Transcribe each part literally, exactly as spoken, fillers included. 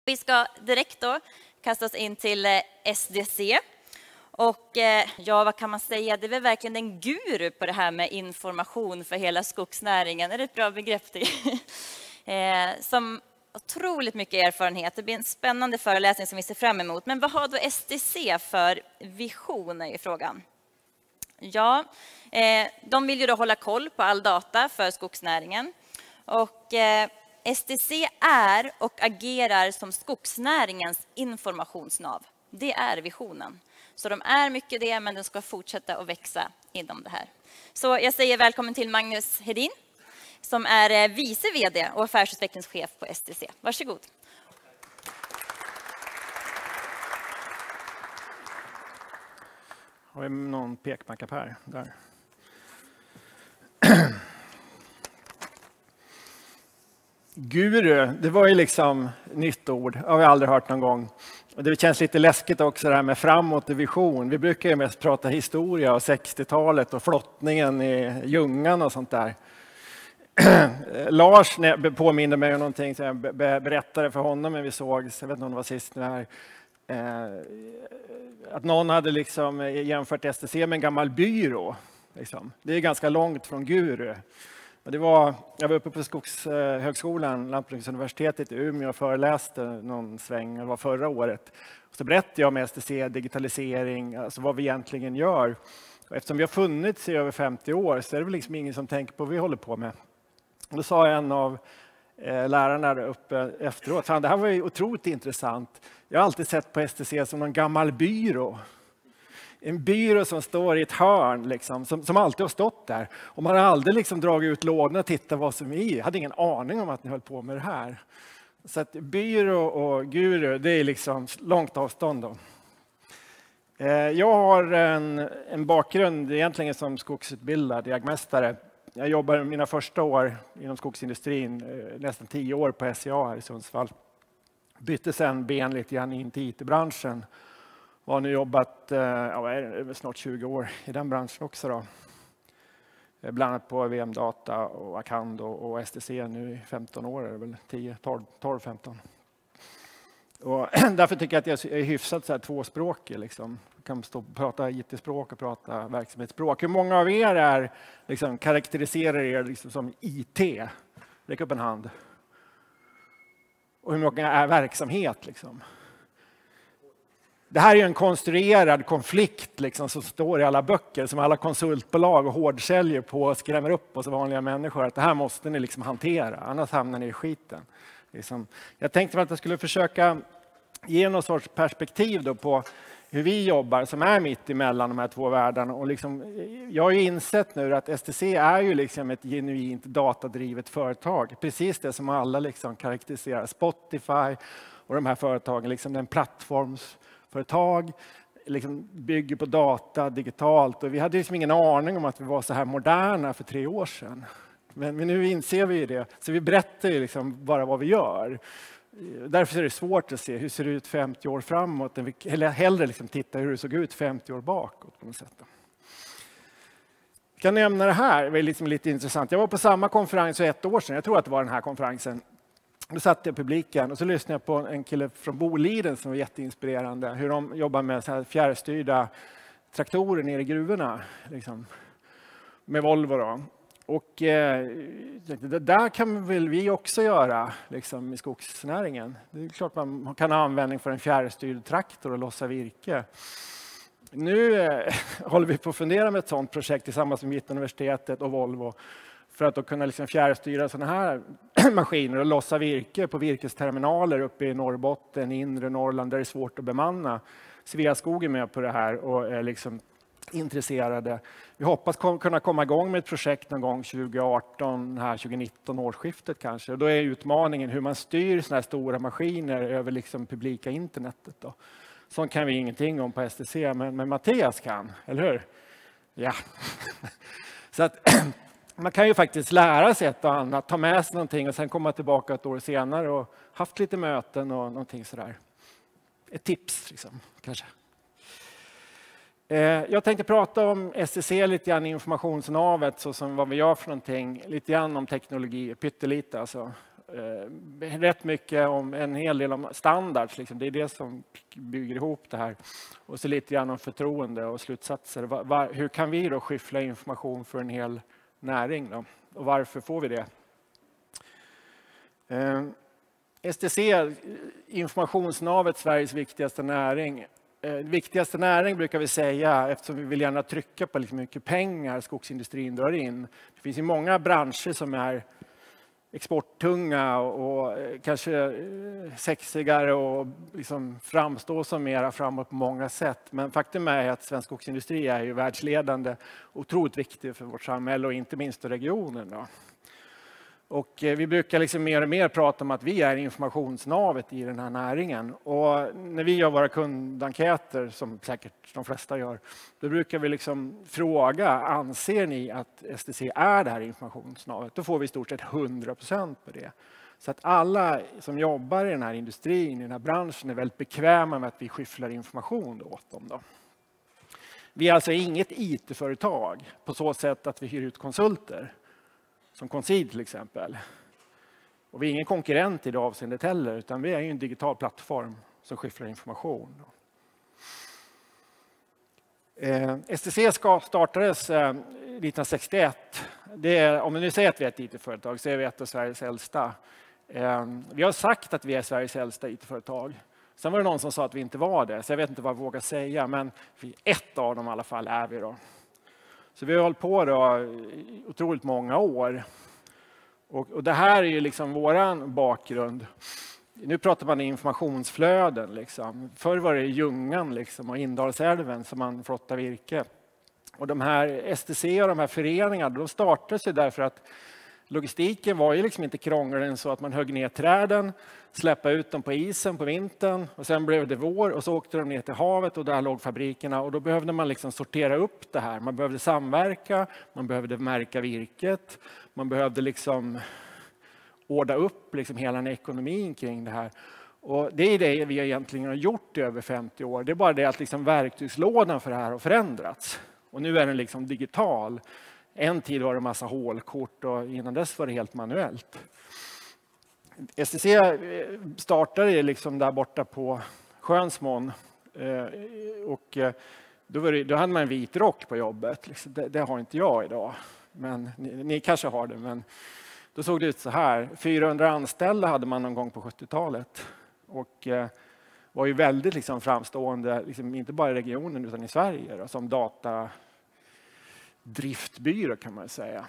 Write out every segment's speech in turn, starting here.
Vi ska direkt då kasta oss in till S D C. Och ja, vad kan man säga? Det är väl verkligen en guru på det här med information för hela skogsnäringen. Är det ett bra begrepp? eh, som otroligt mycket erfarenhet. Det blir en spännande föreläsning som vi ser fram emot. Men vad har då S D C för visioner i frågan? Ja, eh, de vill ju då hålla koll på all data för skogsnäringen. Och eh, S D C är och agerar som skogsnäringens informationsnav. Det är visionen. Så de är mycket det, men de ska fortsätta att växa inom det här. Så jag säger välkommen till Magnus Hedin, som är vice vd och affärsutvecklingschef på S D C. Varsågod. Har vi någon pekmacka här? Där. Guru, det var ju liksom nytt ord. Det har vi aldrig hört någon gång. Och det känns lite läskigt också det här med framåt och vision. Vi brukar ju mest prata historia och sextiotalet och flottningen i Ljungan och sånt där. Lars påminner mig om någonting som jag berättade för honom när vi sågs. Jag vet inte om det var sist nu här. Att någon hade liksom jämfört S D C med en gammal byrå. Liksom. Det är ganska långt från Guru. Det var, jag var uppe på Skogshögskolan, Lantbruksuniversitetet i Umeå och föreläste någon sväng, det var förra året. Så berättade jag om S D C, digitalisering, alltså vad vi egentligen gör. Och eftersom vi har funnits i över femtio år så är det väl liksom ingen som tänker på vad vi håller på med. Och då sa en av eh, lärarna där uppe efteråt, fan, det här var ju otroligt intressant. Jag har alltid sett på S D C som någon gammal byrå. En byrå som står i ett hörn, liksom, som, som alltid har stått där. Och man har aldrig liksom dragit ut lådorna och tittat vad som är i. Jag hade ingen aning om att ni höll på med det här. Så att byrå och guru, det är liksom långt avstånd då. Eh, jag har en, en bakgrund egentligen som skogsutbildad jägmästare. Jag jobbar mina första år inom skogsindustrin, eh, nästan tio år på S C A här i Sundsvall. Bytte sen ben lite grann in till I T-branschen. Jag har nu jobbat ja, snart tjugo år i den branschen också. Då. Bland annat på V M-data och Acando och S D C nu i femton år. Är det väl tio, tolv, femton. Och därför tycker jag att jag är hyfsat så här tvåspråkig. Liksom. Jag kan stå och prata I T-språk och prata verksamhetsspråk. Hur många av er är, liksom, karaktäriserar er liksom som I T? Räck upp en hand. Och hur många är verksamhet? Liksom? Det här är en konstruerad konflikt liksom, som står i alla böcker som alla konsultbolag och hårdsäljer på och skrämmer upp oss vanliga människor. Att det här måste ni liksom hantera, annars hamnar ni i skiten. Liksom. Jag tänkte att jag skulle försöka ge någon sorts perspektiv då på hur vi jobbar som är mitt emellan de här två världarna. Och liksom, jag har ju insett nu att S D C är ju liksom ett genuint datadrivet företag. Precis det som alla liksom karaktäriserar Spotify och de här företagen, liksom den plattforms företag liksom bygger på data digitalt och vi hade liksom ingen aning om att vi var så här moderna för tre år sedan. Men, men nu inser vi det, så vi berättar ju liksom bara vad vi gör. Därför är det svårt att se hur det ser ut femtio år framåt, eller hellre liksom titta hur det såg ut femtio år bakåt på något sätt. Jag kan nämna det här, det är liksom lite intressant. Jag var på samma konferens för ett år sedan, jag tror att det var den här konferensen. Då satt jag i publiken och så lyssnade jag på en kille från Boliden som var jätteinspirerande. Hur de jobbar med så här fjärrstyrda traktorer nere i gruvorna. Liksom, med Volvo då. Och eh, det där kan väl vi också göra liksom, i skogsnäringen. Det är klart man kan ha användning för en fjärrstyrd traktor och lossa virke. Nu eh, håller vi på att fundera med ett sådant projekt tillsammans med Mittuniversitetet och Volvo. För att då kunna liksom fjärrstyra sådana här maskiner och lossa virke på virkesterminaler uppe i Norrbotten, inre Norrland där det är svårt att bemanna. Sveaskog är med på det här och är liksom intresserade. Vi hoppas kom, kunna komma igång med ett projekt någon gång tjugo arton, här tjugo nitton årsskiftet kanske. Och då är utmaningen hur man styr sådana här stora maskiner över liksom publika internetet. Då. Sånt kan vi ingenting om på S D C, men, men Mattias kan, eller hur? Ja. Så att man kan ju faktiskt lära sig ett och annat, ta med sig någonting och sen komma tillbaka ett år senare och haft lite möten och någonting sådär. Ett tips liksom, kanske. Jag tänkte prata om S D C lite grann, informationsnavet, så som vad vi gör för någonting. Lite grann om teknologi, pyttelite alltså. Eh, rätt mycket om en hel del om standards. Liksom. Det är det som bygger ihop det här. Och så lite grann om förtroende och slutsatser. Va, va, hur kan vi då skyffla information för en hel näring då? Och varför får vi det? Eh, S T C, informationsnavet, Sveriges viktigaste näring. Eh, viktigaste näring brukar vi säga eftersom vi vill gärna trycka på liksom hur mycket pengar skogsindustrin drar in. Det finns ju många branscher som är exporttunga och, och kanske sexigare och liksom framstår som mera framåt på många sätt. Men faktum är att svensk skogsindustri är ju världsledande, otroligt viktig för vårt samhälle och inte minst för regionen då. Och vi brukar liksom mer och mer prata om att vi är informationsnavet i den här näringen. Och när vi gör våra kundenkäter, som säkert de flesta gör, då brukar vi liksom fråga, anser ni att S T C är det här informationsnavet? Då får vi i stort sett hundra procent på det. Så att alla som jobbar i den här industrin, i den här branschen, är väldigt bekväma med att vi skyfflar information åt dem då. Vi är alltså inget I T-företag på så sätt att vi hyr ut konsulter. Som Concede till exempel. Och vi är ingen konkurrent i det avseendet heller, utan vi är en digital plattform som skyfflar information. Eh, S T C startades eh, nittonhundrasextioett. Det är, om vi nu säger att vi är ett I T-företag så är vi ett av Sveriges äldsta. Eh, vi har sagt att vi är Sveriges äldsta I T-företag. Sen var det någon som sa att vi inte var det, så jag vet inte vad jag vågar säga, men ett av dem i alla fall är vi då. Så vi har hållit på då i otroligt många år. Och, och det här är ju liksom våran bakgrund. Nu pratar man informationsflöden. Liksom. Förr var det Ljungan liksom, och Indalsälven som man flottade virke. Och de här S T C och de här föreningarna, de startades ju därför att logistiken var ju liksom inte krångligare än så att man högg ner träden, släppte ut dem på isen på vintern och sen blev det vår och så åkte de ner till havet och där låg fabrikerna och då behövde man liksom sortera upp det här. Man behövde samverka, man behövde märka virket, man behövde liksom ordna upp liksom hela den ekonomin kring det här. Och det är det vi egentligen har gjort i över femtio år. Det är bara det att liksom verktygslådan för det här har förändrats. Och nu är den liksom digital. En tid var det en massa hålkort och innan dess var det helt manuellt. S T C startade liksom där borta på Skönsmån och då, var det, då hade man en vit rock på jobbet. Det, det har inte jag idag, men ni, ni kanske har det. Men då såg det ut så här. fyrahundra anställda hade man någon gång på sjuttiotalet och var ju väldigt liksom framstående, liksom inte bara i regionen utan i Sverige då, som data driftbyrå kan man säga.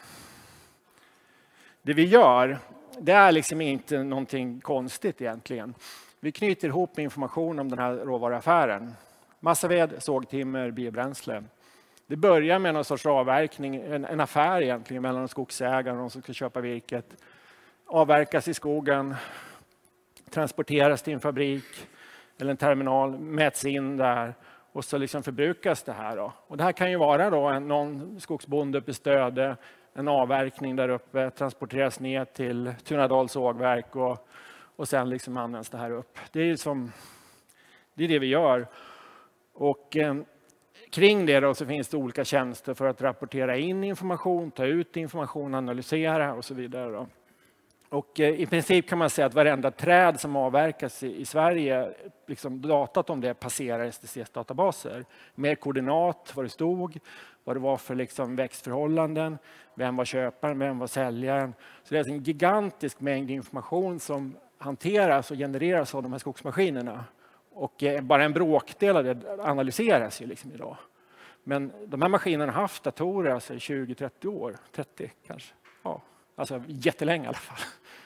Det vi gör, det är liksom inte någonting konstigt egentligen. Vi knyter ihop information om den här råvaruaffären. Massaved, sågtimmer, biobränsle. Det börjar med någon sorts avverkning, en, en affär egentligen mellan skogsägare och de som ska köpa virket. Avverkas i skogen, transporteras till en fabrik eller en terminal, mäts in där. Och så liksom förbrukas det här. Då. Och det här kan ju vara då en, någon skogsbonde uppe i Stöde, en avverkning där uppe, transporteras ner till Tunadals sågverk och, och sen liksom används det här upp. Det är, som, det, är det vi gör. Och eh, kring det då så finns det olika tjänster för att rapportera in information, ta ut information, analysera och så vidare. Då. Och i princip kan man säga att varenda träd som avverkas i, i Sverige, liksom datat om det passerar S T C:s databaser. Med koordinat, vad det stod, vad det var för liksom växtförhållanden, vem var köparen, vem var säljaren. Så det är alltså en gigantisk mängd information som hanteras och genereras av de här skogsmaskinerna. Och bara en bråkdel av det analyseras ju liksom idag. Men de här maskinerna har haft datorer alltså i tjugo till trettio år, trettio kanske. Ja. Alltså jättelänge i alla fall.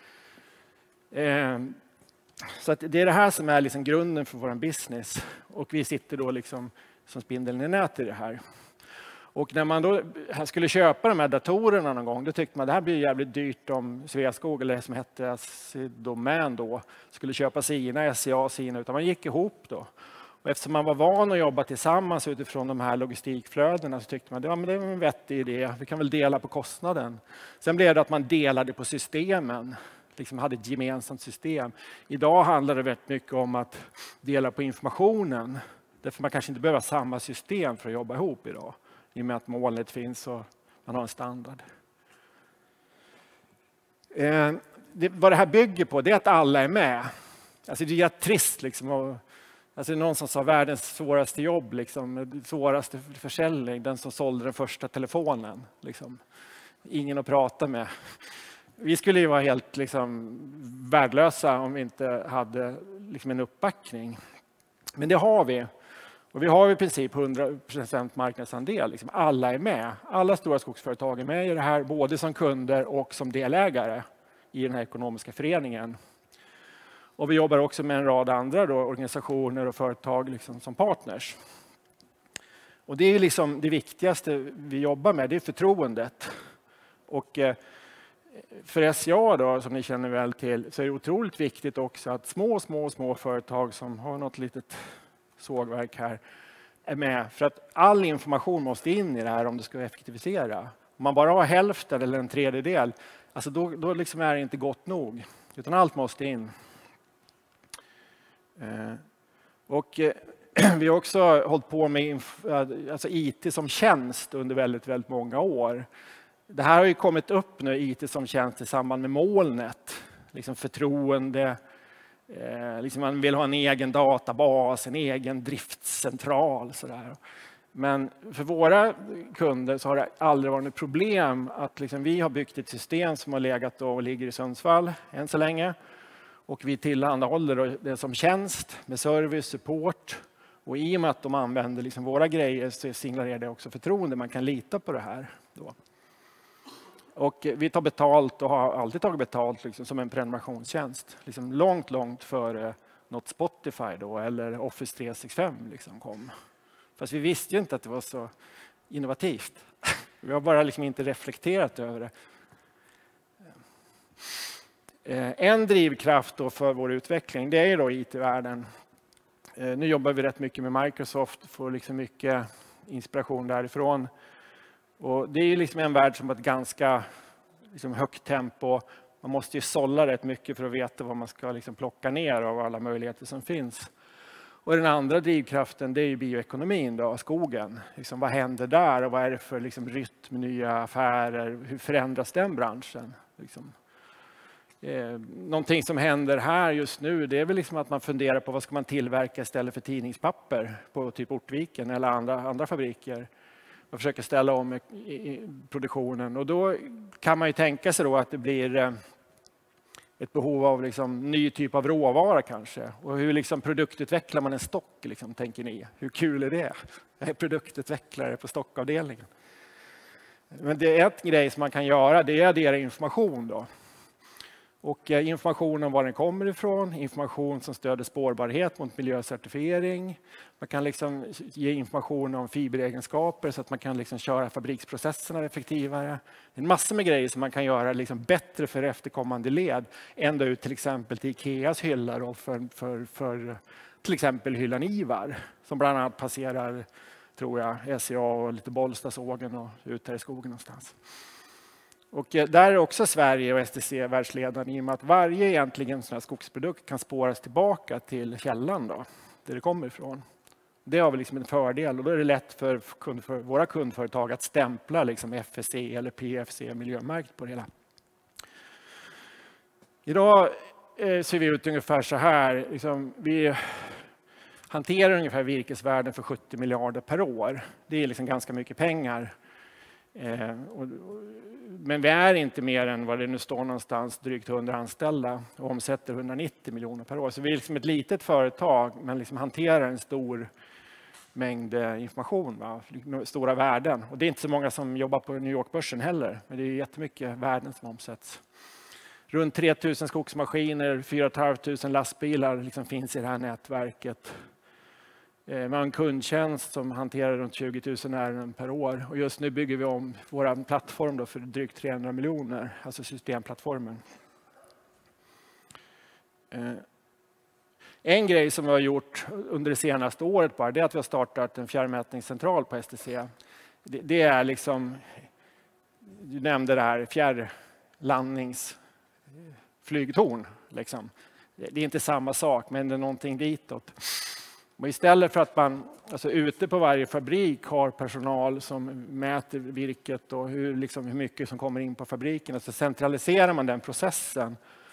Eh, så att det är det här som är liksom grunden för vår business. Och vi sitter då liksom som spindeln i nät i det här. Och när man då skulle köpa de här datorerna någon gång, då tyckte man att det här blir jävligt dyrt om Sveaskog, eller det som hette Assi Domän då, skulle köpa sina, S C A sina, utan man gick ihop då. Och eftersom man var van att jobba tillsammans utifrån de här logistikflödena så tyckte man att ja, men det är en vettig idé. Vi kan väl dela på kostnaden. Sen blev det att man delade på systemen. Liksom hade ett gemensamt system. Idag handlar det väldigt mycket om att dela på informationen. Därför man kanske inte behöver samma system för att jobba ihop idag. I och med att molnet finns och man har en standard. Eh, det, vad det här bygger på det är att alla är med. Alltså det är trist liksom. Och, alltså någon som sa världens svåraste jobb, liksom, svåraste försäljning, den som sålde den första telefonen. Liksom. Ingen att prata med. Vi skulle ju vara helt liksom, värdelösa om vi inte hade liksom, en uppbackning. Men det har vi. Och vi har i princip hundra procent marknadsandel. Liksom. Alla är med. Alla stora skogsföretag är med i det här, både som kunder och som delägare i den här ekonomiska föreningen. Och vi jobbar också med en rad andra då, organisationer och företag liksom, som partners. Och det är liksom det viktigaste vi jobbar med, det är förtroendet. Och eh, för S C A då, som ni känner väl till, så är det otroligt viktigt också att små, små, små företag som har något litet sågverk här är med. För att all information måste in i det här om det ska effektivisera. Om man bara har hälften eller en tredjedel, alltså då, då liksom är det inte gott nog. Utan allt måste in. Eh, och eh, vi har också hållit på med alltså I T som tjänst under väldigt, väldigt många år. Det här har ju kommit upp nu, I T som tjänst i samband med molnet. Liksom förtroende, eh, liksom man vill ha en egen databas, en egen driftscentral. Sådär. Men för våra kunder så har det aldrig varit ett problem att liksom vi har byggt ett system som har legat och ligger i Sundsvall än så länge. Och vi tillhandahåller det som tjänst med service, support. Och i och med att de använder liksom våra grejer så signalerar det också förtroende. Man kan lita på det här. Då. Och vi tar betalt och har alltid tagit betalt liksom som en prenumerationstjänst. Liksom långt, långt före något Spotify då, eller Office tre sextiofem liksom kom. Fast vi visste ju inte att det var så innovativt. Vi har bara liksom inte reflekterat över det. En drivkraft då för vår utveckling, det är då I T-världen. Nu jobbar vi rätt mycket med Microsoft, får liksom mycket inspiration därifrån. Och det är liksom en värld som har ett ganska liksom högt tempo. Man måste ju sålla rätt mycket för att veta vad man ska liksom plocka ner av alla möjligheter som finns. Och den andra drivkraften, det är ju bioekonomin, då, skogen. Liksom, vad händer där och vad är det för liksom, rytm, nya affärer? Hur förändras den branschen? Liksom. Eh, någonting som händer här just nu, det är väl liksom att man funderar på vad ska man tillverka istället för tidningspapper på typ Ortviken eller andra, andra fabriker. Man försöker ställa om i, i produktionen och då kan man ju tänka sig då att det blir eh, ett behov av liksom ny typ av råvara kanske. Och hur liksom produktutvecklar man en stock, liksom, tänker ni? Hur kul är det? Jag är produktutvecklare på stockavdelningen. Men det är ett grej som man kan göra, det är att addera information då. Och information om var den kommer ifrån, information som stöder spårbarhet mot miljöcertifiering. Man kan liksom ge information om fiberegenskaper så att man kan liksom köra fabriksprocesserna effektivare. En massa med grejer som man kan göra liksom bättre för efterkommande led. Ända ut till exempel till Ikeas hyllar och för, för, för till exempel hyllan Ivar. Som bland annat passerar, tror jag, S C A och lite Bollstasågen och ut här i skogen någonstans. Och där är också Sverige och S T C världsledande i och med att varje egentligen sån här skogsprodukt kan spåras tillbaka till källan då, där det kommer ifrån. Det har vi liksom en fördel och då är det lätt för, kund, för våra kundföretag att stämpla liksom F S C eller P F C miljömärkt på det hela. Idag eh, ser vi ut ungefär så här. Liksom, vi hanterar ungefär virkesvärden för sjuttio miljarder per år. Det är liksom ganska mycket pengar. Eh, och, men vi är inte mer än vad det nu står någonstans, drygt hundra anställda och omsätter hundranittio miljoner per år. Så vi är liksom ett litet företag men liksom hanterar en stor mängd information, va? Stora värden. Och det är inte så många som jobbar på New York-börsen heller, men det är jättemycket värden som omsätts. Runt tre tusen skogsmaskiner, fyra tusen femhundra lastbilar liksom finns i det här nätverket. Man har en kundtjänst som hanterar runt tjugo tusen ärenden per år. Och just nu bygger vi om vår plattform då för drygt trehundra miljoner, alltså systemplattformen. En grej som vi har gjort under det senaste året bara, det är att vi har startat en fjärrmätningscentral på S T C. Det, det är liksom, du nämnde det här, fjärrlandningsflygtorn. Liksom. Det är inte samma sak, men det är någonting ditåt. Och istället för att man alltså ute på varje fabrik har personal som mäter virket och hur, liksom, hur mycket som kommer in på fabriken, så centraliserar man den processen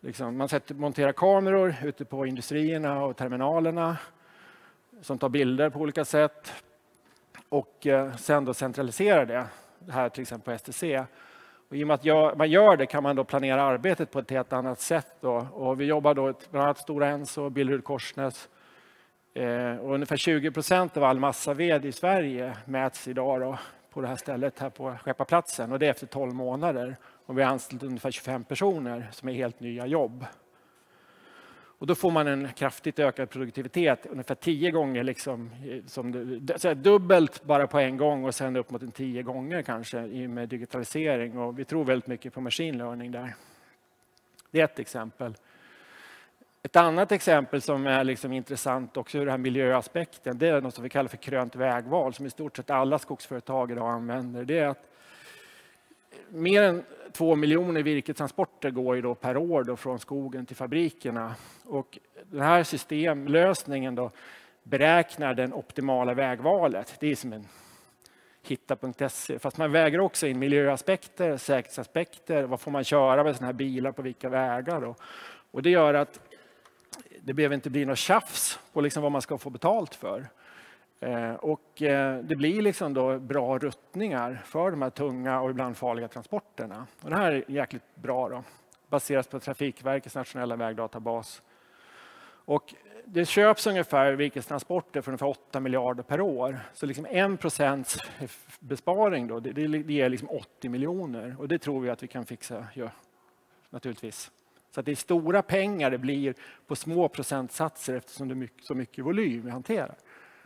Liksom, man sätter, monterar kameror ute på industrierna och terminalerna som tar bilder på olika sätt. Och eh, sen då centraliserar det, det här till exempel på S T C. Och i och med att jag, man gör det kan man då planera arbetet på ett helt annat sätt. Då. Och vi jobbar då bland annat Stora Enso, Billerud-Korsnäs. Eh, och ungefär tjugo procent av all massaved i Sverige mäts idag då, på det här stället här på Skepparplatsen. Och det är efter tolv månader. Och vi har anställt ungefär tjugofem personer som är helt nya jobb. Och då får man en kraftigt ökad produktivitet, ungefär tio gånger, liksom, som det, så dubbelt bara på en gång och sen upp mot en tio gånger kanske med digitalisering. Och vi tror väldigt mycket på machine learning där. Det är ett exempel. Ett annat exempel som är liksom intressant också ur den här miljöaspekten, det är något som vi kallar för krönt vägval, som i stort sett alla skogsföretag idag använder. Det är att mer än två miljoner virkestransporter går ju då per år då från skogen till fabrikerna. Och den här systemlösningen då beräknar den optimala vägvalet. Det är som en hitta punkt se. Fast man väger också in miljöaspekter, säkerhetsaspekter. Vad får man köra med sådana här bilar på vilka vägar? Då? Och det gör att det behöver inte bli något tjafs på liksom vad man ska få betalt för. Och det blir liksom då bra ruttningar för de här tunga och ibland farliga transporterna. Och det här är jäkligt bra då. Baseras på Trafikverkets nationella vägdatabas. Och det köps ungefär virkestransporter för ungefär åtta miljarder per år. Så liksom en procents besparing då, det, det ger liksom åttio miljoner. Och det tror vi att vi kan fixa, ja, naturligtvis. Så att det är stora pengar det blir på små procentsatser eftersom det är mycket, så mycket volym vi hanterar.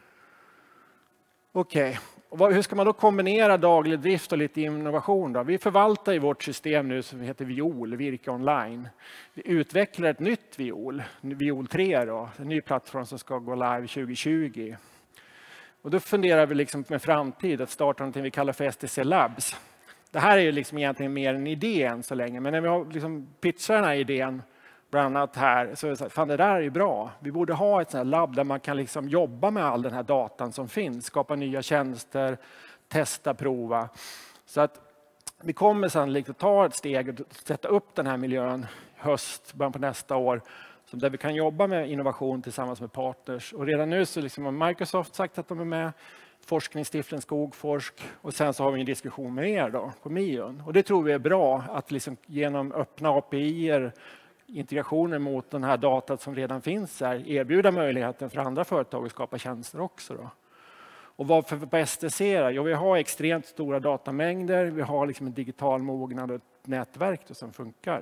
Okej, okay. Hur ska man då kombinera daglig drift och lite innovation då? Vi förvaltar i vårt system nu som heter Viol, Virke Online. Vi utvecklar ett nytt Viol, Viol tre då, en ny plattform som ska gå live tjugo tjugo. Och då funderar vi liksom med framtid att starta något vi kallar för S T C Labs. Det här är ju liksom egentligen mer en idé än så länge, men när vi har liksom pitchat den här idén bland annat här, så är det så här, fan det där är ju bra. Vi borde ha ett sånt här labb där man kan liksom jobba med all den här datan som finns, skapa nya tjänster, testa, prova. Så att vi kommer sannolikt att ta ett steg och sätta upp den här miljön höst, början på nästa år, så där vi kan jobba med innovation tillsammans med partners. Och redan nu så liksom har Microsoft sagt att de är med, Forskningsstiftelsen Skogforsk, och sen så har vi en diskussion med er då på Mion. Och det tror vi är bra att liksom genom öppna A P I-er, integrationer mot den här datat som redan finns här, erbjuda möjligheten för andra företag att skapa tjänster också då. Och varför på S T C då? Jo, vi har extremt stora datamängder, vi har liksom en digital mognad och ett nätverk då som funkar.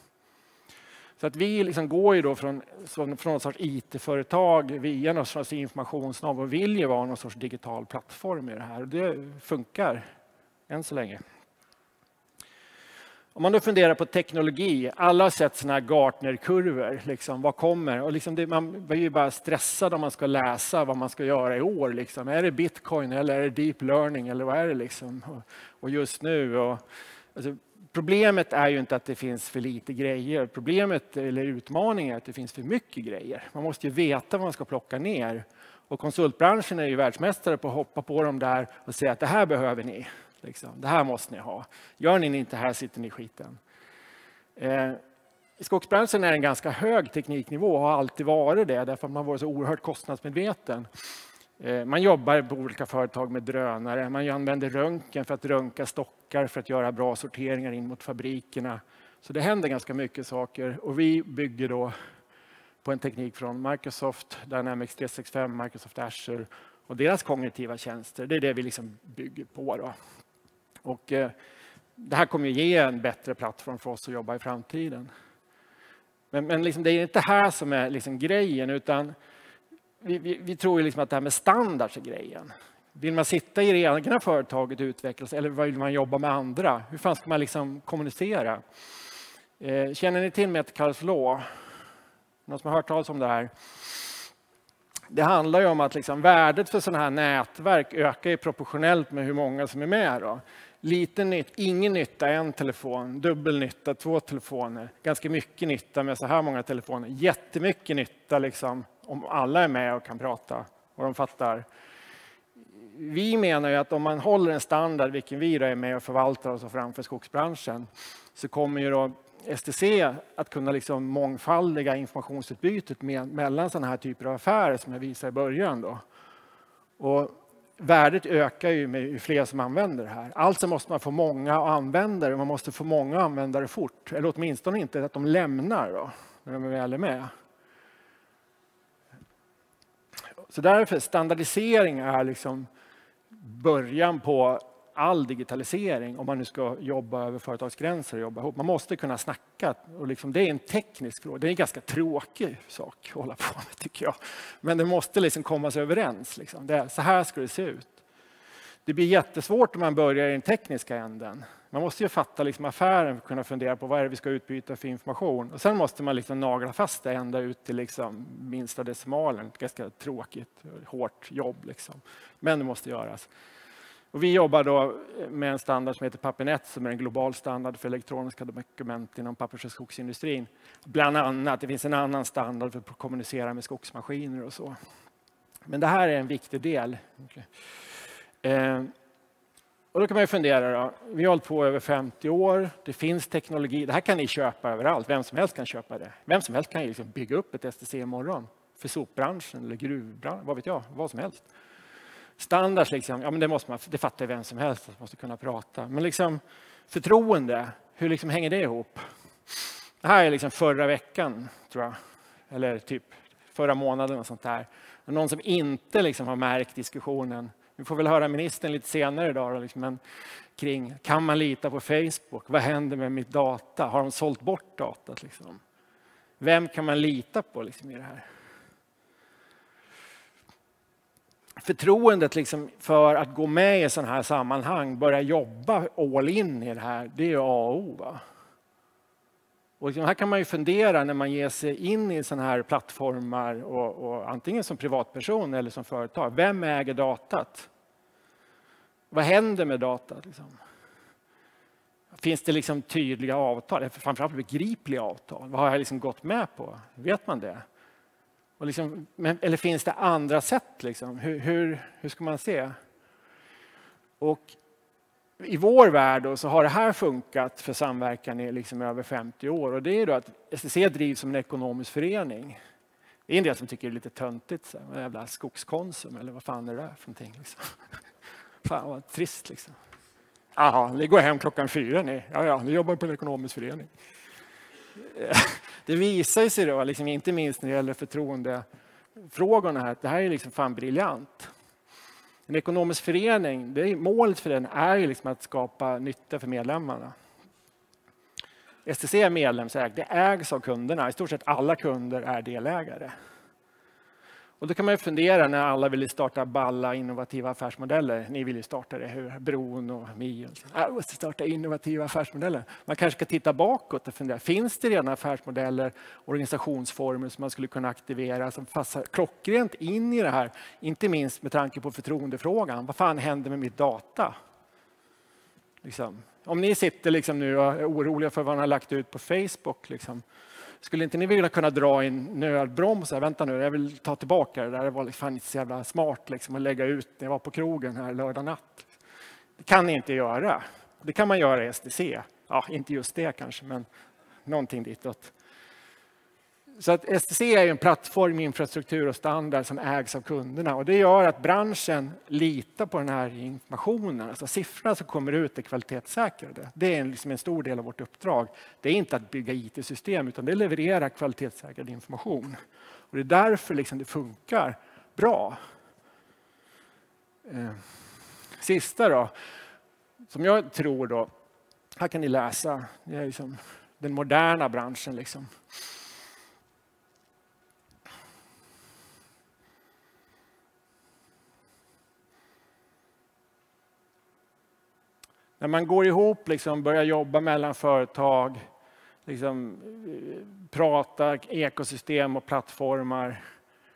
Så att vi liksom går ju då från, från någon sorts I T-företag via någon sorts informationsnav och vill ju vara någon sorts digital plattform i det här. Och det funkar än så länge. Om man då funderar på teknologi, alla har sett såna här Gartner-kurvor, liksom, vad kommer? Och liksom det, man blir ju bara stressad om man ska läsa vad man ska göra i år. Liksom. Är det bitcoin eller är det deep learning eller vad är det? Liksom? Och, och just nu, och, alltså, problemet är ju inte att det finns för lite grejer. Problemet eller utmaningen är att det finns för mycket grejer. Man måste ju veta vad man ska plocka ner. Och konsultbranschen är ju världsmästare på att hoppa på dem där och säga att det här behöver ni. Liksom. Det här måste ni ha. Gör ni inte här sitter ni i skiten. Eh, I skogsbranschen är det en ganska hög tekniknivå och har alltid varit det. Därför att man varit så oerhört kostnadsmedveten. Eh, man jobbar på olika företag med drönare. Man använder röntgen för att röntga stockar för att göra bra sorteringar in mot fabrikerna. Så det händer ganska mycket saker. Och vi bygger då på en teknik från Microsoft, Dynamics tre sextiofem, Microsoft Azure och deras kognitiva tjänster. Det är det vi liksom bygger på då. Och eh, det här kommer att ge en bättre plattform för oss att jobba i framtiden. Men, men liksom det är inte här som är liksom grejen, utan vi, vi, vi tror ju liksom att det här med standards är grejen. Vill man sitta i det egna företaget och utvecklas eller vill man jobba med andra? Hur fan ska man liksom kommunicera? Eh, känner ni till Metcalfes law? Någon som har hört talas om det här? Det handlar ju om att liksom värdet för sådana här nätverk ökar ju proportionellt med hur många som är med. Då. Lite nytt, ingen nytta, en telefon. Dubbel nytta, två telefoner. Ganska mycket nytta med så här många telefoner. Jättemycket nytta liksom, om alla är med och kan prata och de fattar. Vi menar ju att om man håller en standard, vilken vi då är med och förvaltar oss framför skogsbranschen, så kommer ju då S T C att kunna liksom mångfaldiga informationsutbytet med, mellan sådana här typer av affärer som jag visade i början. Då. Och värdet ökar ju med ju fler som använder det här. Alltså måste man få många användare, man måste få många användare fort. Eller åtminstone inte att de lämnar då, när de väl är med. Så därför standardisering är liksom början på all digitalisering om man nu ska jobba över företagsgränser och jobba ihop. Man måste kunna snacka och liksom, det är en teknisk fråga. Det är en ganska tråkig sak att hålla på med tycker jag. Men det måste liksom komma sig överens. Liksom. Det är, så här ska det se ut. Det blir jättesvårt om man börjar i den tekniska änden. Man måste ju fatta liksom affären för att kunna fundera på vad är det vi ska utbyta för information. Och sen måste man liksom nagla fast det ända ut till liksom minsta decimalen. Ett ganska tråkigt, hårt jobb. Liksom. Men det måste göras. Och vi jobbar då med en standard som heter Papernet som är en global standard för elektroniska dokument inom pappers- och skogsindustrin. Bland annat, det finns en annan standard för att kommunicera med skogsmaskiner och så. Men det här är en viktig del. Okay. Eh, och då kan man ju fundera då. Vi har hållit på över femtio år. Det finns teknologi. Det här kan ni köpa överallt. Vem som helst kan köpa det. Vem som helst kan ju liksom bygga upp ett S T C imorgon. För sopbranschen eller gruvbranschen. Vad vet jag. Vad som helst. Standards, liksom, ja, men det, måste man, det fattar vem som helst. Man måste kunna prata. Men liksom, förtroende. Hur liksom hänger det ihop? Det här är liksom förra veckan, tror jag. Eller typ förra månaden och sånt där. Och någon som inte liksom har märkt diskussionen. Vi får väl höra ministern lite senare idag. Liksom, men kring, kan man lita på Facebook? Vad händer med mitt data? Har de sålt bort datat? Liksom? Vem kan man lita på liksom, i det här? Förtroendet liksom, för att gå med i sådana här sammanhang, börja jobba all in i det här, det är A och O. Va? Och liksom, här kan man ju fundera när man ger sig in i sådana här plattformar, och, och antingen som privatperson eller som företag. Vem äger datat? Vad händer med datat? Liksom? Finns det liksom tydliga avtal? Framförallt begripliga avtal? Vad har jag liksom gått med på? Vet man det? Och liksom, eller finns det andra sätt? Liksom? Hur, hur, hur ska man se? Och i vår värld då, så har det här funkat för samverkan i liksom över femtio år. Och det är då att S T C drivs som en ekonomisk förening. Det är en del som tycker det är lite töntigt. Så här, jävla skogskonsum eller vad fan är det där för någonting? Liksom. Fan vad trist liksom. Jaha, ni går hem klockan fyra ni. Ja, ja, ni jobbar på en ekonomisk förening. Det visar sig då, liksom, inte minst när det gäller förtroendefrågorna här, att det här är liksom fan briljant. En ekonomisk förening, det är, målet för den är ju liksom att skapa nytta för medlemmarna. S T C är medlemsägt, det ägs av kunderna. I stort sett alla kunder är delägare. Och då kan man ju fundera när alla vill starta balla innovativa affärsmodeller. Ni vill ju starta det, hur Bron och Mi. Jag måste starta innovativa affärsmodeller. Man kanske ska titta bakåt och fundera. Finns det redan affärsmodeller, organisationsformer som man skulle kunna aktivera som passar klockrent in i det här? Inte minst med tanke på förtroendefrågan. Vad fan händer med mitt data? Liksom. Om ni sitter liksom nu och är oroliga för vad man har lagt ut på Facebook. Liksom. Skulle inte ni vilja kunna dra in nödbroms? Vänta nu, jag vill ta tillbaka det där. Det var fan inte så jävla smart liksom, att lägga ut när jag var på krogen här lördag natt. Det kan ni inte göra. Det kan man göra i S T C. Ja, inte just det kanske, men någonting ditåt. Så att S T C är en plattform, infrastruktur och standard som ägs av kunderna. Och det gör att branschen litar på den här informationen. Alltså siffrorna som kommer ut är kvalitetssäkrade. Det är liksom en stor del av vårt uppdrag. Det är inte att bygga I T-system utan det är att leverera kvalitetssäkrad information. Och det är därför liksom det funkar bra. Sista då, som jag tror då, här kan ni läsa, det är liksom den moderna branschen liksom. När man går ihop, liksom, börjar jobba mellan företag, liksom, prata ekosystem och plattformar.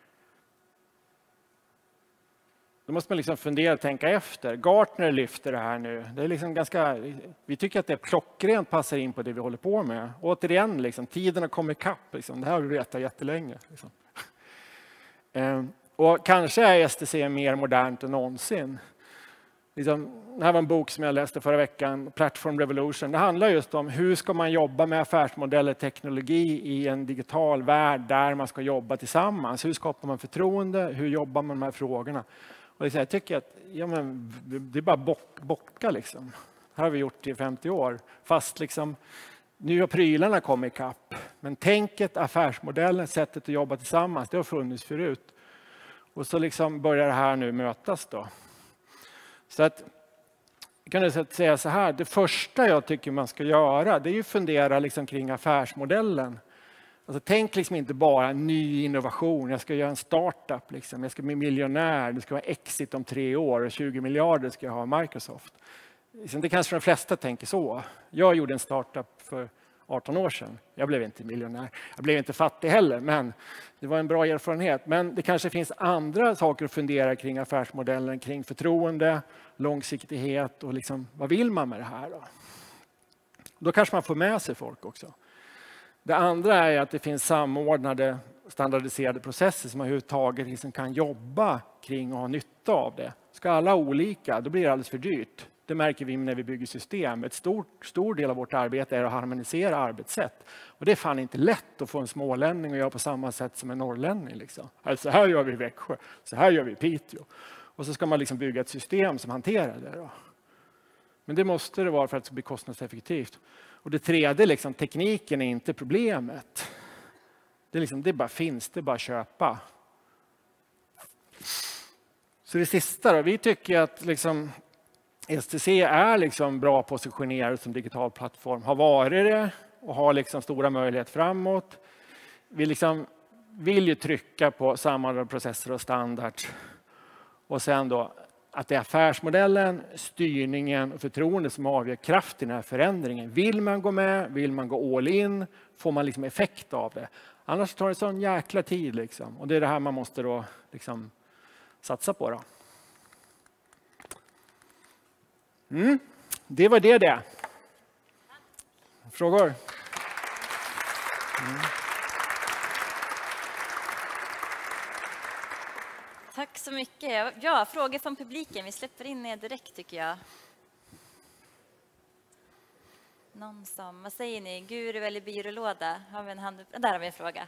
Då måste man liksom fundera och tänka efter. Gartner lyfter det här nu. Det är liksom ganska, vi tycker att det är klockrent passar in på det vi håller på med. Återigen, liksom, tiden har kommit ikapp. Liksom. Det här har vi vetat jättelänge. Liksom. Och kanske är S T C mer modernt än någonsin. liksom, det här var en bok som jag läste förra veckan, Platform Revolution. Det handlar just om hur ska man jobba med affärsmodeller, teknologi i en digital värld där man ska jobba tillsammans. Hur skapar man förtroende? Hur jobbar man med de här frågorna? Och liksom, jag tycker att ja, men, det är bara bock, bocka liksom. Det här har vi gjort i femtio år. Fast liksom, nu har prylarna kommit ikapp. Men tänket, affärsmodellen, sättet att jobba tillsammans, det har funnits förut. Och så liksom börjar det här nu mötas då. Så att, jag kan säga så här, det första jag tycker man ska göra, det är ju fundera liksom kring affärsmodellen. Alltså, tänk liksom inte bara ny innovation, jag ska göra en startup, liksom. Jag ska bli miljonär, det ska vara exit om tre år och tjugo miljarder ska jag ha Microsoft. Det kanske de flesta tänker så. Jag gjorde en startup för arton år sedan. Jag blev inte miljonär. Jag blev inte fattig heller, men det var en bra erfarenhet. Men det kanske finns andra saker att fundera kring affärsmodellen, kring förtroende, långsiktighet och liksom, vad vill man med det här då? Då kanske man får med sig folk också. Det andra är att det finns samordnade, standardiserade processer som man överhuvudtaget liksom kan jobba kring och ha nytta av det. Ska alla olika, då blir det alldeles för dyrt. Det märker vi när vi bygger system. Ett stort, stor del av vårt arbete är att harmonisera arbetssätt. Och det är fan inte lätt att få en smålänning att göra på samma sätt som en norrlänning. Liksom. Alltså, så här gör vi i Växjö, så här gör vi i Piteå. Och så ska man liksom bygga ett system som hanterar det. Då. Men det måste det vara för att det ska bli kostnadseffektivt. Och det tredje, liksom, tekniken är inte problemet. Det, är liksom, det bara finns, det är bara att köpa. Så det sista då, vi tycker att liksom, S T C är liksom bra positionerad som digital plattform, har varit det och har liksom stora möjligheter framåt. Vi liksom vill ju trycka på samordnade processer och standards. Och sen då att det är affärsmodellen, styrningen och förtroende som avgör kraften i den här förändringen. Vill man gå med, vill man gå all in, får man liksom effekt av det. Annars tar det sån jäkla tid liksom. Och det är det här man måste då liksom satsa på då. Mm. Det var det det. Frågor? Mm. Tack så mycket. Ja, frågor från publiken. Vi släpper in er direkt tycker jag. Någon som, vad säger ni? Guru eller byrålåda? Har vi en hand upp? Där har vi en fråga.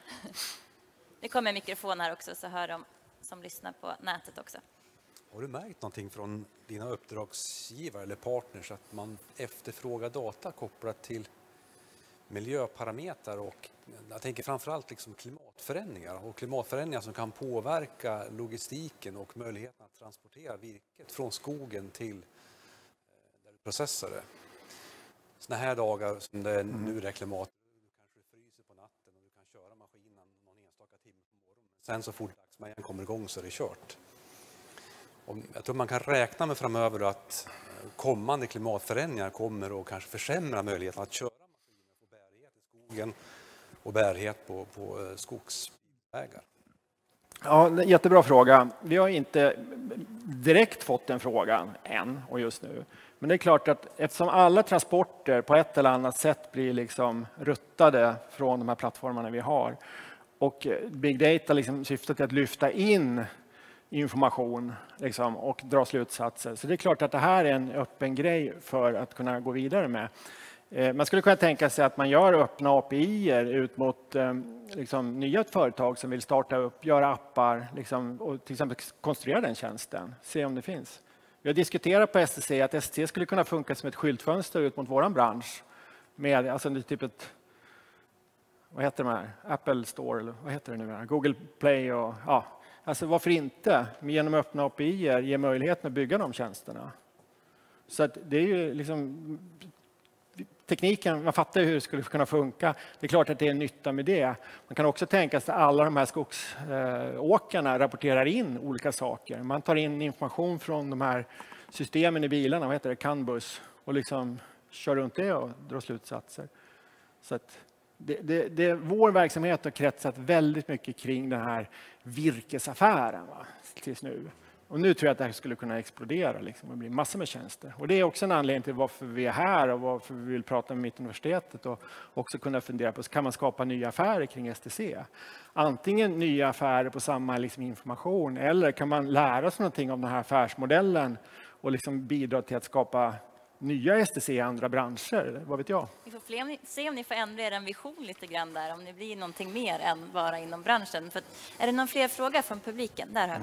Det kommer en mikrofon här också så hör de som lyssnar på nätet också. Har du märkt någonting från dina uppdragsgivare eller partners att man efterfrågar data kopplat till miljöparametrar och jag tänker framförallt liksom klimatförändringar och klimatförändringar som kan påverka logistiken och möjligheten att transportera virket från skogen till där du processar det. Såna här dagar som det mm. nu är klimat, du kanske fryser på natten och du kan köra maskinen någon enstaka timme på morgonen. Sen så fort dagsmäjan kommer igång så är det kört. Och jag tror man kan räkna med framöver att kommande klimatförändringar kommer att kanske försämra möjligheten att köra maskiner på bärighet i skogen och bärighet på, på skogsvägar. Ja, jättebra fråga. Vi har inte direkt fått den frågan än och just nu. Men det är klart att eftersom alla transporter på ett eller annat sätt blir liksom ruttade från de här plattformarna vi har och big data liksom syftar till att lyfta in information liksom, och dra slutsatser. Så det är klart att det här är en öppen grej för att kunna gå vidare med. Eh, man skulle kunna tänka sig att man gör öppna A P I-er ut mot eh, liksom, nya företag som vill starta upp, göra appar liksom, och till exempel konstruera den tjänsten. Se om det finns. Vi har diskuterat på S T C att S T C skulle kunna funka som ett skyltfönster ut mot våran bransch. Med alltså, det typ ett, vad heter de här? Apple Store eller vad heter det nu? Google Play och ja. Alltså varför inte genom öppna A P I-er ge möjligheten att bygga de tjänsterna. Så att det är ju liksom tekniken, man fattar ju hur det skulle kunna funka. Det är klart att det är en nytta med det. Man kan också tänka sig att alla de här skogsåkarna rapporterar in olika saker. Man tar in information från de här systemen i bilarna, vad heter det, Canbus, och liksom kör runt det och drar slutsatser. Så att Det, det, det, vår verksamhet har kretsat väldigt mycket kring den här virkesaffären va, tills nu. Och nu tror jag att det här skulle kunna explodera liksom, och bli massor med tjänster. Och det är också en anledning till varför vi är här och varför vi vill prata med Mittuniversitetet och också kunna fundera på, kan man skapa nya affärer kring S T C? Antingen nya affärer på samma liksom, information eller kan man lära sig någonting om den här affärsmodellen och liksom bidra till att skapa nya S D C i andra branscher, vad vet jag. Vi får fler, se om ni får ändra er vision lite grann där, om ni blir någonting mer än bara inom branschen. För att, är det någon fler fråga från publiken? Där har vi.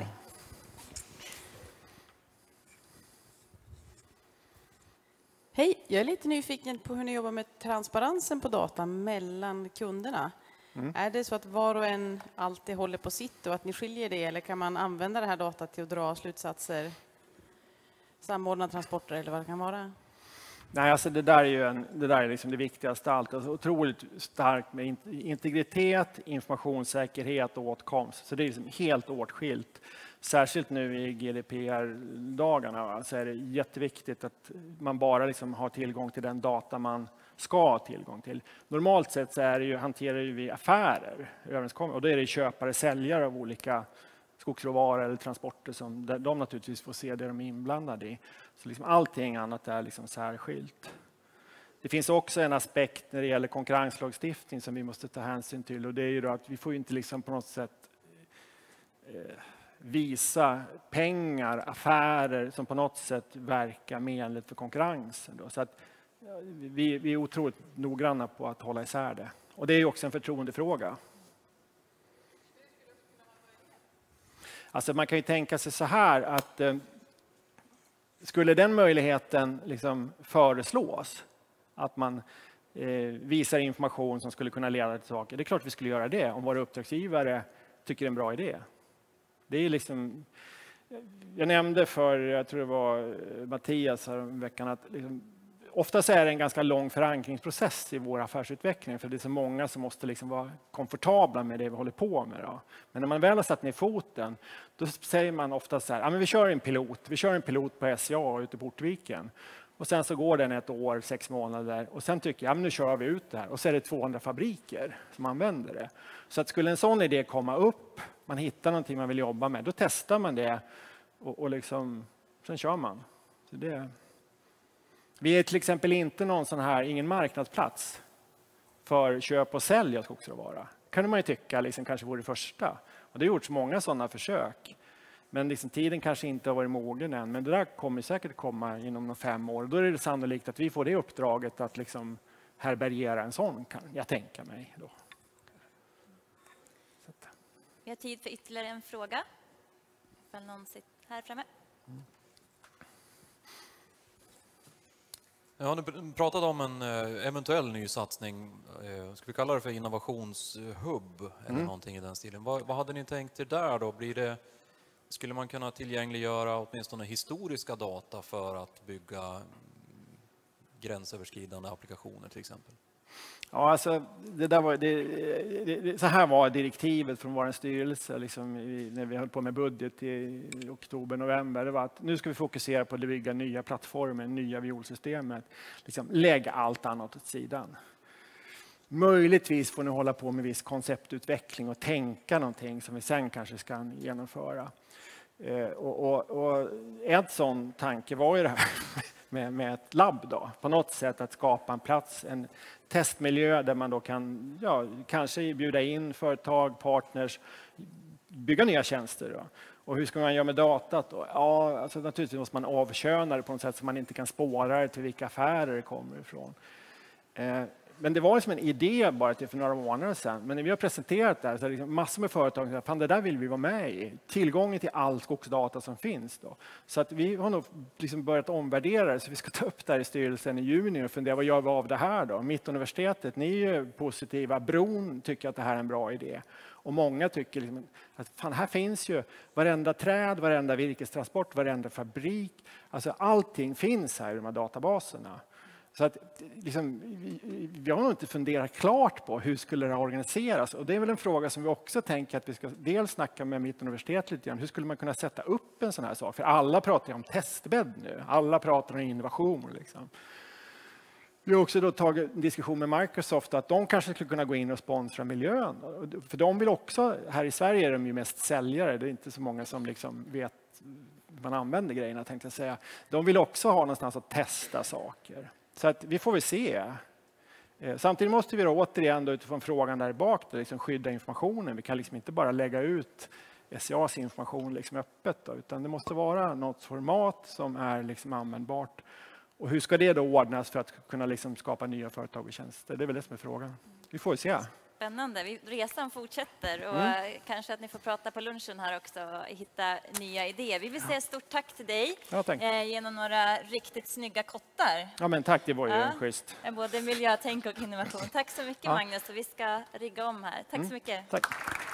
Hej, jag är lite nyfiken på hur ni jobbar med transparensen på data mellan kunderna. Mm. Är det så att var och en alltid håller på sitt och att ni skiljer det, eller kan man använda det här datat till att dra slutsatser, samordna transporter eller vad det kan vara? Nej, alltså det där är ju en, det där är liksom det viktigaste allt. Alltså otroligt starkt med integritet, informationssäkerhet och åtkomst. Så det är liksom helt åtskilt. Särskilt nu i G D P R-dagarna så är det jätteviktigt att man bara liksom har tillgång till den data man ska ha tillgång till. Normalt sett så är det ju, hanterar vi affärer, och då är det köpare, säljare av olika skogsråvaror eller transporter som de naturligtvis får se det de är inblandade i. Så liksom allting annat är liksom särskilt. Det finns också en aspekt när det gäller konkurrenslagstiftning som vi måste ta hänsyn till, och det är ju då att vi får inte liksom på något sätt eh, visa pengar, affärer som på något sätt verkar menligt för konkurrensen. Då. Så att vi, vi är otroligt noggranna på att hålla isär det. Och det är ju också en förtroendefråga. Alltså man kan ju tänka sig så här att eh, skulle den möjligheten liksom föreslås, att man eh, visar information som skulle kunna leda till saker, det är klart vi skulle göra det om våra uppdragsgivare tycker det är en bra idé. Det är liksom, jag nämnde för, jag tror det var Mattias här om veckan, att liksom, oftast är det en ganska lång förankringsprocess i vår affärsutveckling, för det är så många som måste liksom vara komfortabla med det vi håller på med. Då. Men när man väl har satt ner foten, då säger man ofta så här, ja, men vi kör en pilot, vi kör en pilot på S C A ute på Ortviken. Och sen så går den ett år, sex månader, och sen tycker jag, ja, men nu kör vi ut det här. Och så är det tvåhundra fabriker som använder det. Så att skulle en sån idé komma upp, man hittar någonting man vill jobba med, då testar man det och, och liksom, sen kör man. Så det, vi är till exempel inte någon sån här, ingen marknadsplats för köp och sälj av skogsråvara. Kan man ju tycka liksom, kanske vore det första. Och det har gjorts många sådana försök. Men liksom, tiden kanske inte har varit mogen än. Men det där kommer säkert komma inom fem år. Då är det sannolikt att vi får det uppdraget att liksom härbärgera en sån, kan jag tänka mig. Då. Vi har tid för ytterligare en fråga. Ifall någon sitter här framme. Mm. Ja, du pratade om en eventuell ny satsning. Ska vi kalla det för innovationshubb eller mm. någonting i den stilen? Vad, vad hade ni tänkt er där då? Blir det, skulle man kunna tillgängliggöra åtminstone historiska data för att bygga gränsöverskridande applikationer till exempel? Ja, alltså, det där var, det, det, så här var direktivet från vår styrelse liksom, i, när vi höll på med budget i oktober, november. Det var att nu ska vi fokusera på att bygga nya plattformar, nya violsystemet. Liksom, lägga allt annat åt sidan. Möjligtvis får ni hålla på med viss konceptutveckling och tänka någonting som vi sen kanske ska genomföra. Eh, och, och, och en sån tanke var ju det här med, med ett labb då. På något sätt att skapa en plats, en testmiljö där man då kan ja, kanske bjuda in företag, partners, bygga nya tjänster. Då. Och hur ska man göra med datat då? Ja, alltså naturligtvis måste man avköna det på något sätt så man inte kan spåra det till vilka affärer det kommer ifrån. Eh, Men det var liksom en idé bara till för några månader sedan. Men när vi har presenterat det här så är det liksom massor med företag som säger fan det där vill vi vara med i. Tillgången till all skogsdata som finns. Då. Så att vi har nog liksom börjat omvärdera det. Så vi ska ta upp det här i styrelsen i juni och fundera vad gör vi av det här då? Mittuniversitetet, ni är ju positiva. Bron tycker att det här är en bra idé. Och många tycker liksom att fan, här finns ju varenda träd, varenda virkestransport, varenda fabrik. Alltså allting finns här i de här databaserna. Så att, liksom, vi, vi har nog inte funderat klart på hur skulle det organiseras. Och det är väl en fråga som vi också tänker att vi ska dels snacka med Mittuniversitetet lite grann. Hur skulle man kunna sätta upp en sån här sak? För alla pratar ju om testbädd nu. Alla pratar om innovation. Liksom. Vi har också då tagit en diskussion med Microsoft att de kanske skulle kunna gå in och sponsra miljön. För de vill också, här i Sverige är de ju mest säljare. Det är inte så många som liksom vet hur man använder grejerna tänkte jag säga. De vill också ha någonstans att testa saker. Så att vi får väl se. Samtidigt måste vi då återigen då utifrån frågan där bak då liksom skydda informationen. Vi kan liksom inte bara lägga ut S C A:s information liksom öppet. Då, utan det måste vara något format som är liksom användbart. Och hur ska det då ordnas för att kunna liksom skapa nya företag och tjänster? Det är väl det som är frågan. Vi får se. Spännande. Vi- Resan fortsätter och Mm. eh, kanske att ni får prata på lunchen här också och hitta nya idéer. Vi vill säga stort tack till dig Ja, tack. eh, genom några riktigt snygga kottar. Ja, men tack, det var ju Ja. schysst. Eh, Både miljötänk och innovation. Tack så mycket Ja. Magnus. Och vi ska rigga om här. Tack så mycket. Tack.